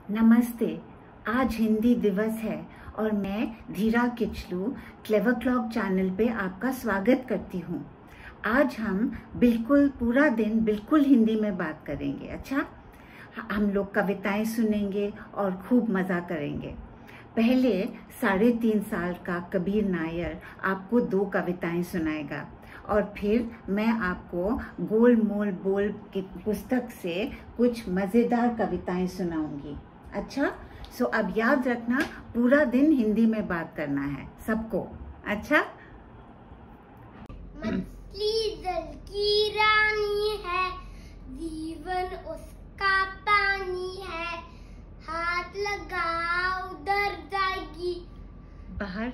नमस्ते। आज हिंदी दिवस है और मैं Dheera Kichlu Clever Clock channel पे आपका स्वागत करती हूँ। आज हम पूरा दिन बिल्कुल हिंदी में बात करेंगे। अच्छा, हम लोग कविताएं सुनेंगे और खूब मज़ा करेंगे। पहले 3.5 साल का कबीर नायर आपको 2 कविताएं सुनाएगा और फिर मैं आपको गोल मोल बोल की पुस्तक से कुछ मज़ेदार कविताएं सुनाऊंगी। अच्छा, सो अब याद रखना, पूरा दिन हिंदी में बात करना है सबको। अच्छा, मछली जल की रानी है, जीवन उसका पानी है, हाथ लगाओ उधर जाएगी, बाहर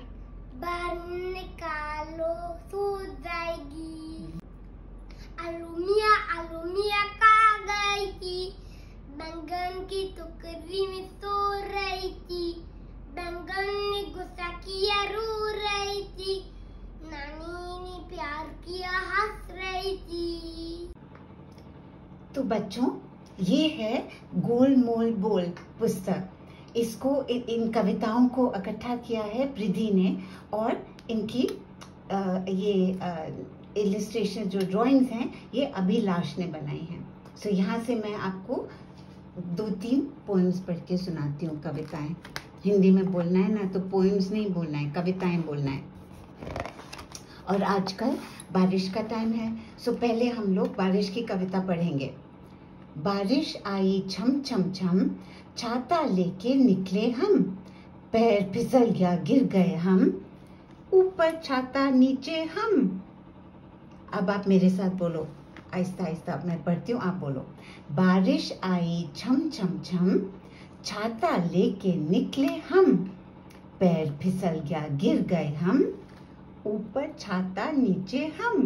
निकालो सो जाएगी। अलुमिया अलुमिया कहाँ गई थी, बैंगन की टोकरी में सो रही थी, बैंगन ने गुस्सा किया रो रही थी, नानी ने प्यार किया हंस रही थी। तो बच्चों, ये है गोल मोल बोल पुस्तक। इसको इन कविताओं को इकट्ठा किया है प्रिधि ने और इनकी ये इलिस्ट्रेशन जो ड्राइंग्स हैं ये अभिलाष ने बनाई हैं। सो यहाँ से मैं आपको 2-3 पोएम्स पढ़ के सुनाती हूँ। कविताएं हिंदी में बोलना है ना, तो पोएम्स नहीं बोलना है, कविताएं बोलना है। और आजकल बारिश का टाइम है, सो पहले हम लोग बारिश की कविता पढ़ेंगे। बारिश आई छम छम छम, छाता लेके निकले हम, पैर फिसल गया गिर गए हम, ऊपर छाता नीचे हम। अब आप मेरे साथ बोलो, आहिस्ता आहिस्ता मैं पढ़ती हूँ, आप बोलो। बारिश आई छम छम छम, छाता लेके निकले हम, पैर फिसल गया गिर गए हम, ऊपर छाता नीचे हम।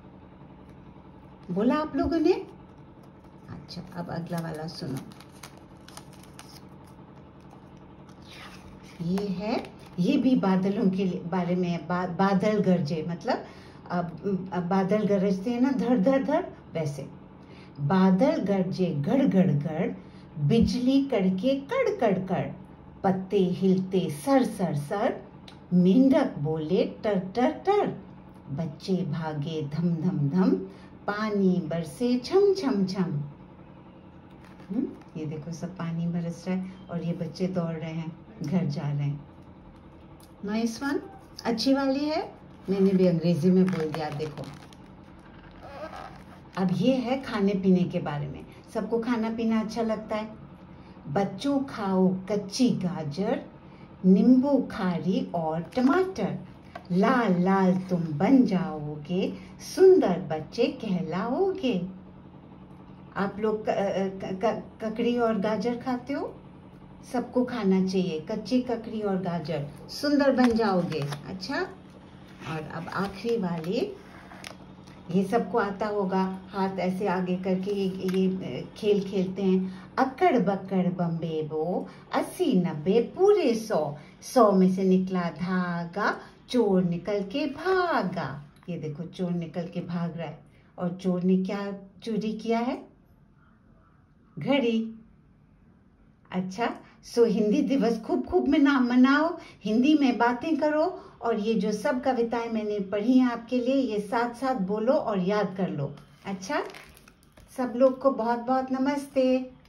बोला आप लोगों ने? अच्छा, अब अगला वाला सुनो। ये भी बादलों के बारे में है। बादल गरजे, मतलब अब बादल गरजते हैं ना, धड़ धड़ धड़, वैसे। बादल गरजे गड़ गड़ गड़, बिजली कड़के कड़ कड़ कड़, पत्ते हिलते सर सर सर, मेंढक बोले टर टर टर, बच्चे भागे धम धम धम, पानी बरसे छम छम छम। ये देखो, सब पानी बरस रहा है और ये बच्चे दौड़ रहे हैं, घर जा रहे हैं। नाइस वन, अच्छी वाली है। मैंने भी अंग्रेजी में बोल दिया, देखो। अब ये है खाने पीने के बारे में। सबको खाना पीना अच्छा लगता है। बच्चों खाओ कच्ची गाजर, नींबू खारी और टमाटर, लाल लाल तुम बन जाओगे, सुंदर बच्चे कहलाओगे। आप लोग ककड़ी और गाजर खाते हो? सबको खाना चाहिए, कच्ची ककड़ी और गाजर, सुंदर बन जाओगे। अच्छा, और अब आखिरी वाली, ये सबको आता होगा, हाथ ऐसे आगे करके ये खेल खेलते हैं। अकड़ बकड़ बम्बे बो, 80-90 पूरे 100 में से निकला धागा, चोर निकल के भागा। ये देखो, चोर निकल के भाग रहा है और चोर ने क्या चोरी किया है? घड़ी। अच्छा, सो हिंदी दिवस खूब खूब मनाओ, हिंदी में बातें करो और ये जो सब कविताएं मैंने पढ़ी हैं आपके लिए, ये साथ साथ बोलो और याद कर लो। अच्छा, सब लोग को बहुत बहुत नमस्ते।